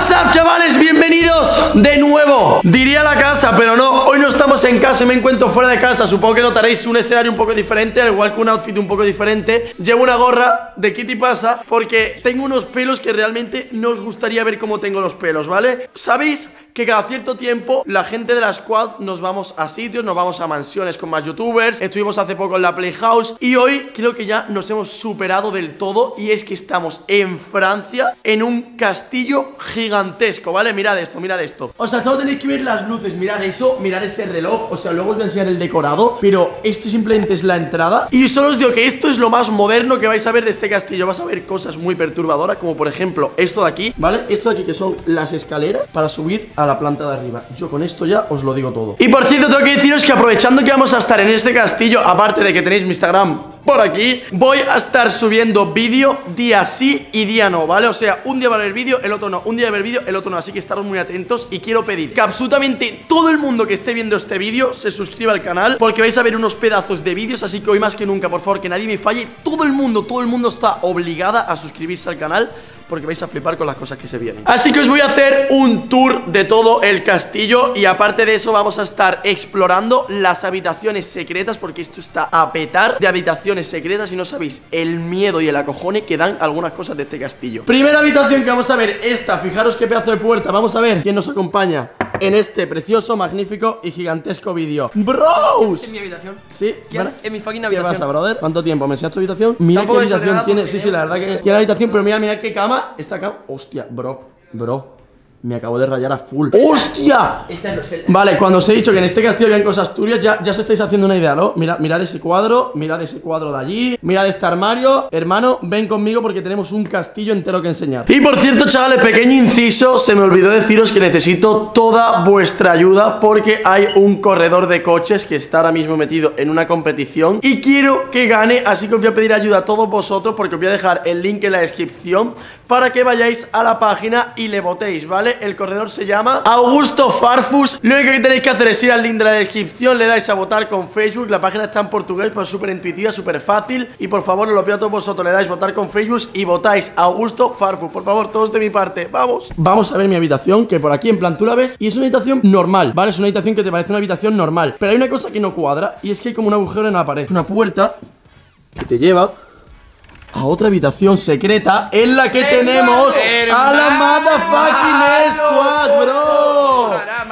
What's up, chavales, bienvenidos de nuevo. Diría la casa, pero no, hoy no estamos en casa y me encuentro fuera de casa. Supongo que notaréis un escenario un poco diferente, al igual que un outfit un poco diferente. Llevo una gorra de Kitty Pasa porque tengo unos pelos que realmente no os gustaría ver cómo tengo los pelos, ¿vale? ¿Sabéis que cada cierto tiempo la gente de la squad nos vamos a sitios, nos vamos a mansiones con más youtubers? Estuvimos hace poco en la Playhouse y hoy creo que ya nos hemos superado del todo, y es que estamos en Francia, en un castillo gigantesco, ¿vale? Mirad esto, mirad esto. O sea, solo tenéis que ver las luces, mirad eso, mirad ese reloj. O sea, luego os voy a enseñar el decorado, pero esto simplemente es la entrada. Y solo os digo que esto es lo más moderno que vais a ver de este castillo. Vas a ver cosas muy perturbadoras, como por ejemplo esto de aquí, ¿vale? Esto de aquí, que son las escaleras para subir a la planta de arriba. Yo con esto ya os lo digo todo. Y por cierto, tengo que deciros que aprovechando que vamos a estar en este castillo, aparte de que tenéis mi Instagram por aquí, voy a estar subiendo vídeo día sí y día no, ¿vale? O sea, un día va a haber vídeo, el otro no. Un día va a haber vídeo, el otro no. Así que estaros muy atentos. Y quiero pedir que absolutamente todo el mundo que esté viendo este vídeo se suscriba al canal, porque vais a ver unos pedazos de vídeos. Así que hoy más que nunca, por favor, que nadie me falle. Todo el mundo está obligada a suscribirse al canal, porque vais a flipar con las cosas que se vienen. Así que os voy a hacer un tour de todo el castillo. Y aparte de eso vamos a estar explorando las habitaciones secretas, porque esto está a petar de habitaciones secretas. Y no sabéis el miedo y el acojone que dan algunas cosas de este castillo. Primera habitación que vamos a ver, esta. Fijaros qué pedazo de puerta. Vamos a ver quién nos acompaña en este precioso, magnífico y gigantesco vídeo. ¡Bros! ¿Es mi habitación? Sí. Es mi fucking ¿Qué habitación. pasa, brother? ¿Cuánto tiempo? ¿Me enseñas tu habitación? Mira qué Tampoco habitación es tiene. Sí, sí, la verdad que tiene la habitación, pero mira qué cama. Esta cama. Hostia, bro. Me acabo de rayar a full. ¡Hostia! Esta es el... Vale, cuando os he dicho que en este castillo habían cosas turbias, ya os estáis haciendo una idea, ¿no? Mirad ese cuadro, mirad ese cuadro de allí, mirad este armario. Hermano, ven conmigo porque tenemos un castillo entero que enseñar. Y por cierto, chavales, pequeño inciso, se me olvidó deciros que necesito toda vuestra ayuda, porque hay un corredor de coches que está ahora mismo metido en una competición y quiero que gane. Así que os voy a pedir ayuda a todos vosotros, porque os voy a dejar el link en la descripción para que vayáis a la página y le votéis, ¿vale? El corredor se llama Augusto Farfus. Lo único que tenéis que hacer es ir al link de la descripción, le dais a votar con Facebook. La página está en portugués, pero es súper intuitiva, súper fácil. Y por favor, os lo pido a todos vosotros, le dais votar con Facebook y votáis Augusto Farfus. Por favor, todos de mi parte, vamos. Vamos a ver mi habitación, que por aquí en plan tú la ves y es una habitación normal, ¿vale? Es una habitación que te parece una habitación normal, pero hay una cosa que no cuadra, y es que hay como un agujero en la pared. Es una puerta que te lleva a otra habitación secreta en la que tenemos a la motherfucking squad, bro.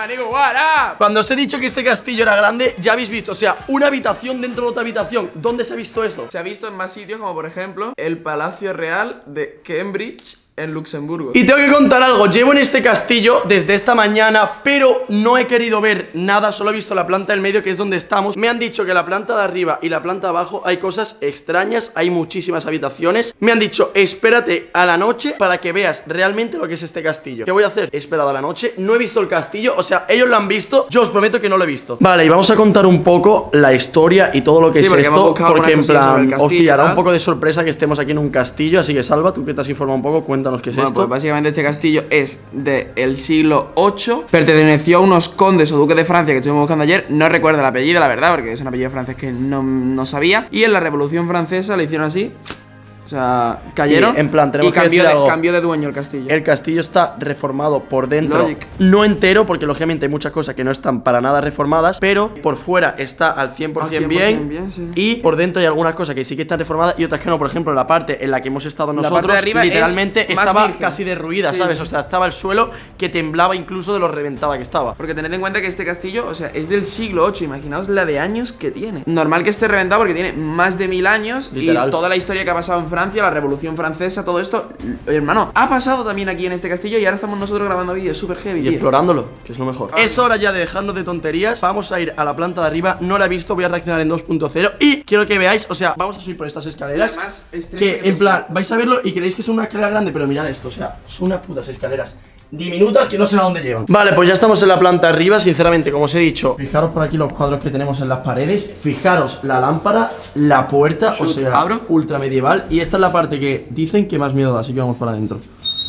Cuando os he dicho que este castillo era grande, ya habéis visto, o sea, una habitación dentro de otra habitación. ¿Dónde se ha visto eso? Se ha visto en más sitios, como por ejemplo el Palacio Real de Cambridge en Luxemburgo. Y tengo que contar algo, llevo en este castillo desde esta mañana, pero no he querido ver nada, solo he visto la planta del medio, que es donde estamos. Me han dicho que la planta de arriba y la planta de abajo hay cosas extrañas, hay muchísimas habitaciones. Me han dicho, espérate a la noche para que veas realmente lo que es este castillo. ¿Qué voy a hacer? He esperado a la noche, no he visto el castillo, o sea, ellos lo han visto, yo os prometo que no lo he visto. Vale, y vamos a contar un poco la historia y todo lo que es esto, porque en plan, os pillará un poco de sorpresa que estemos aquí en un castillo. Así que Salva, tú que te has informado un poco, cuéntanos qué es esto. Pues básicamente este castillo es del siglo VIII. Perteneció a unos condes o duques de Francia que estuvimos buscando ayer. No recuerdo el apellido, la verdad, porque es un apellido francés que no sabía. Y en la Revolución Francesa lo hicieron así. O sea, cayeron en plan, tenemos que decir algo. Cambió de dueño el castillo. El castillo está reformado por dentro. Logic. No entero, porque lógicamente hay muchas cosas que no están para nada reformadas, pero por fuera está al 100% bien, sí. Y por dentro hay algunas cosas que sí que están reformadas y otras que no. Por ejemplo, la parte en la que hemos estado nosotros, parte de arriba literalmente estaba casi derruida, sí, ¿sabes? Sí. O sea, estaba el suelo que temblaba incluso de lo reventada que estaba. Porque tened en cuenta que este castillo, o sea, es del siglo VIII. Imaginaos la de años que tiene. Normal que esté reventado porque tiene más de 1000 años. Literal. Y toda la historia que ha pasado en Francia, la Revolución Francesa, todo esto, hermano, ha pasado también aquí en este castillo. Y ahora estamos nosotros grabando vídeos súper heavy, Y tío. explorándolo, que es lo mejor. Es hora ya de dejarnos de tonterías. Vamos a ir a la planta de arriba. No la he visto, voy a reaccionar en 2.0. Y quiero que veáis, o sea, vamos a subir por estas escaleras, Más que en plan, vais a verlo y creéis que es una escalera grande, pero mirad esto, o sea, son unas putas escaleras diminutas que no sé a dónde llevan. Vale, pues ya estamos en la planta arriba. Sinceramente, como os he dicho, fijaros por aquí los cuadros que tenemos en las paredes. Fijaros la lámpara, la puerta, o sea, abro. ultra medieval. Y esta es la parte que dicen que más miedo da, así que vamos para adentro.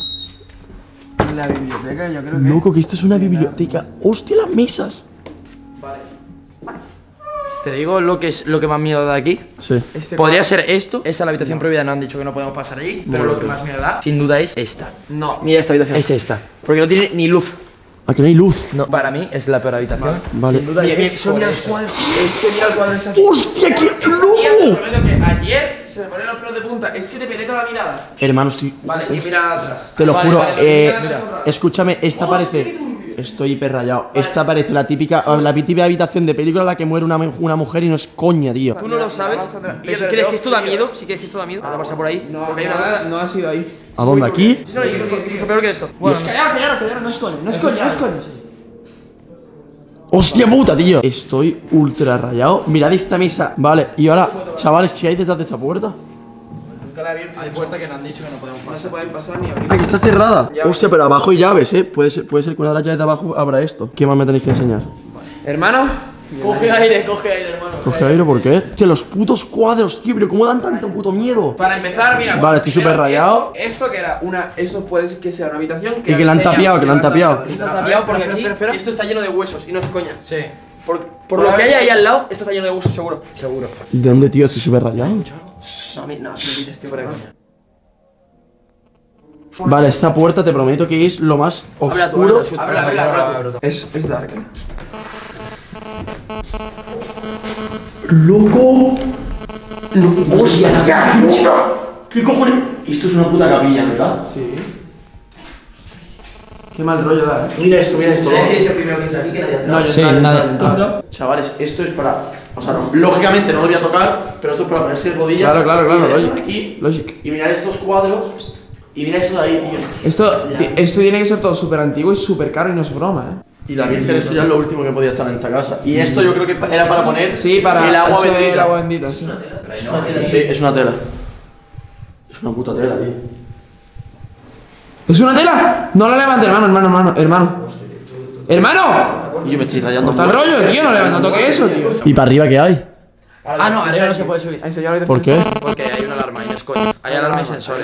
La biblioteca, yo creo que... Loco, que esto es una biblioteca. Hostia, las mesas. Vale. Te digo lo que es lo que más miedo da aquí. Sí. Podría ser esto. Esa es la habitación prohibida. No han dicho que no podemos pasar allí. Pero lo que más miedo da, sin duda, es esta. No. Mira esta habitación. Es esta. Porque no tiene ni luz. Aquí no hay luz. No, para mí es la peor habitación. Vale. Sin duda, mira los cuadros. Es que mira el cuadro de esa. ¡Hostia, qué Te prometo que ayer se me ponen los pelos de punta. Es que te penetra la mirada. Hermano, estoy... Vale, y mira atrás. Te lo Vale, juro, vale, escúchame, esta Hostia, parece... qué turbio. Estoy hiper rayado. Esta parece la típica habitación de película en la que muere una mujer y no es coña, tío. Tú no lo sabes. Pero si crees que esto da miedo, si crees que esto da miedo, anda a pasar por ahí. No, Porque hay una. no ha sido ahí. ¿A dónde? ¿Aquí? No, incluso peor que esto. Bueno, Callaros, no es coña, no es coña. ¡Hostia puta, tío! Estoy ultra rayado. Mirad esta mesa. Vale, y ahora, chavales, ¿qué hay detrás de esta puerta? Nunca la he abierto. hay puertas que nos han dicho que no podemos No pasar. se pueden pasar ni abrir. Aquí está cerrada. Llaves. Hostia, pero abajo hay llaves, Puede ser que una de las llaves de abajo abra esto. ¿Qué más me tenéis que enseñar? Hermano, Coge aire, hermano. Coge aire, ¿por qué? Que los putos cuadros, tío, pero ¿cómo dan tanto puto miedo? para empezar, mira. Vale, estoy súper rayado. Esto que era una. Esto puede que sea una habitación. Y que la han tapiado, que la han tapiado. Está tapiado porque aquí Espera. esto está lleno de huesos y no es coña. Sí. Por lo que hay ahí al lado, esto está lleno de huesos, seguro. Seguro. ¿De dónde, tío? Estoy súper rayado. No, no dices, tío, por ahí. Vale, esta puerta te prometo que es lo más Ábrela tú, oscuro. Ábrela. Es dark. ¡Loco! ¡Hostia! ¿Qué cojones? Esto es una puta capilla, ¿verdad? Sí. Qué mal rollo da. Mira esto, mira esto. es el primero que entra aquí que nadie No, yo Sí, nada. Chavales, esto es para... O sea, no, lógicamente no lo voy a tocar, pero esto es para ponerse rodillas. Claro, y mirar logic. aquí, Logic. y mirar estos cuadros. Y mira eso de ahí, tío. Esto tiene que ser todo súper antiguo y súper caro y no es broma, Y la Virgen, esto ya es lo último que podía estar en esta casa. Y esto yo creo que era para poner Sí, para el agua eso de bendita. El agua bendita, sí. Sí, es una tela. Es una puta tela, tío. ¿Es una tela? No la levantes, hermano. ¡Hermano! Y yo me estoy rayando. Está el rollo, tío, no toque eso, tío. ¿Y para arriba qué hay? Ah, no, eso no se puede subir. Ahí se llama ¿Por qué? Porque hay una alarma y no es coña. Hay alarma y sensores.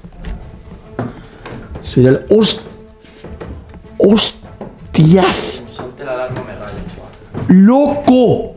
Sería el... ¡Hostias! Salte la alarma, me rayo, chaval. ¡Loco!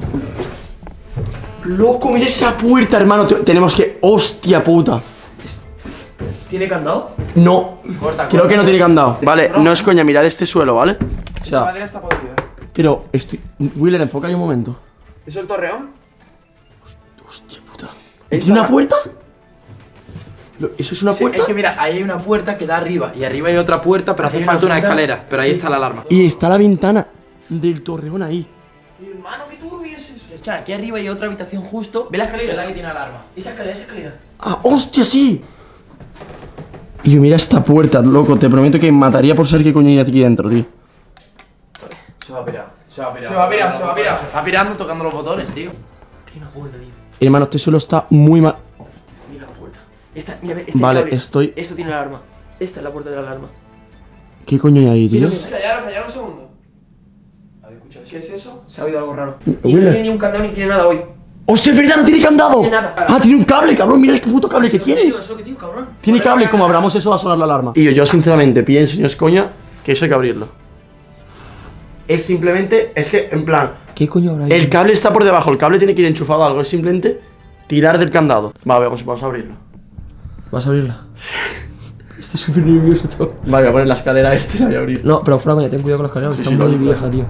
¡Loco! Mira esa puerta, hermano. Tenemos que... ¡Hostia puta! ¿Tiene candado? No. Creo que no tiene candado. Vale, no es coña, mirad este suelo, ¿vale? O La sea, madera está podrida. pero estoy... Wheeler, enfoca ahí un momento. ¿Eso el torreón? Hostia puta. ¿Tiene una puerta? ¿Eso es una Sí, puerta? es que mira, ahí hay una puerta que da arriba y arriba hay otra puerta, pero hace falta una escalera. Pero ahí está la alarma. Y está la ventana del torreón ahí. Hermano, qué turbio es eso. Es que aquí arriba hay otra habitación justo. ¿Ve la escalera? Es la que tiene alarma. Esa escalera. ¡Ah, hostia, sí! Y yo, mira esta puerta, loco. Te prometo que mataría por saber qué coño hay aquí dentro, tío. Se va a pirar. Se va a pirar. Se está pirando tocando los botones, tío. Tiene una puerta, tío. Hermano, este suelo está muy mal. Mira la puerta. Esta, mira, este Vale, cable. estoy... Esto tiene alarma. Esta es la puerta de la alarma. ¿Qué coño hay ahí, tío? Callaros un segundo. ¿Qué es eso? Se ha oído algo raro. Y no Wheeler. tiene ni un candado ni tiene nada hoy. ¡Hostia, es verdad! ¡No tiene candado! tiene nada. ¡Ah, tiene un cable, cabrón! Mira el puto cable que tiene. Eso es lo que digo, cabrón. Tiene cable, como abramos eso va a sonar la alarma. Y yo sinceramente pienso, y no es coña, que eso hay que abrirlo. Es simplemente, es que, en plan, ¿Qué coño habrá ahí? el cable está por debajo, el cable tiene que ir enchufado a algo, es simplemente tirar del candado. Vale, vamos a abrirlo. ¿Vas a abrirla? Estoy súper nervioso todo. Vale, voy a poner la escalera y la voy a abrir. No, pero fuera coña, ten cuidado con la escalera, que Sí, está sí, muy lógico. vieja, tío.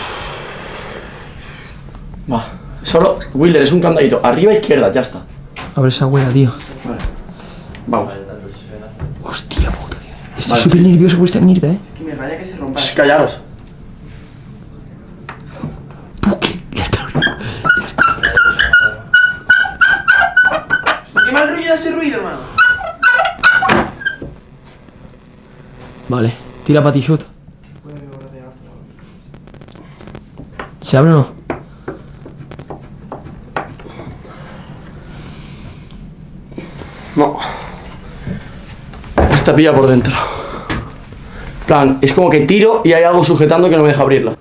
Va. Solo, Wheeler, es un candadito. Arriba izquierda, ya está. Abre esa hueá, tío. Vale. Vamos. Hostia puta, tío. Estoy Vale. súper nervioso por esta mierda, Es que me raya que se rompa. Shh, callaros. Qué mal rollo da ese ruido, hermano. Vale, tira para shot. ¿Se abre o no? No. Está pillada por dentro. Plan, es como que tiro y hay algo sujetando que no me deja abrirla.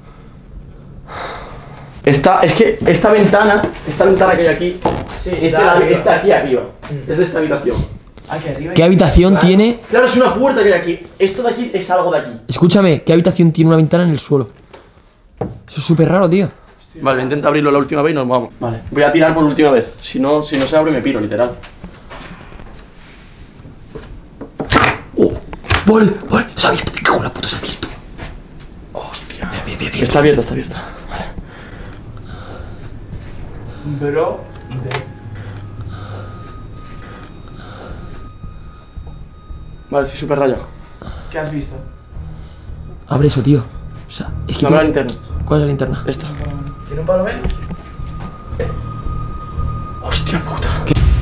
Es que esta ventana que hay aquí, Sí, está aquí arriba. Es de esta habitación. Aquí arriba. ¿Qué habitación Claro. tiene? Claro, es una puerta que hay aquí. Esto de aquí es algo de aquí. Escúchame, ¿qué habitación tiene una ventana en el suelo? Eso es súper raro, tío. Vale, intenta abrirlo la última vez y nos vamos. Vale, voy a tirar por última vez. Si no se abre me piro, literal. Vale, se ha abierto, me cago en la puta, se ha abierto. Hostia, bien. Está abierta. Vale. Bro. Vale, estoy súper rayado. ¿Qué has visto? Abre eso, tío. O sea, es que. Dame la linterna. ¿Cuál es la linterna? Esta. ¿Tiene un palo menos? Hostia puta.